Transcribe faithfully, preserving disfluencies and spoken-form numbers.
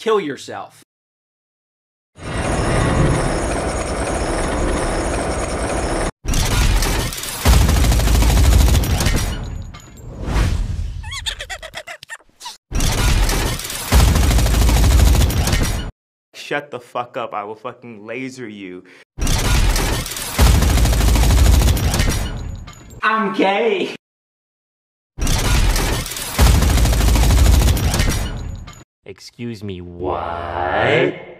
kill yourself. Shut the fuck up, I will fucking laser you. I'm gay. Excuse me, what?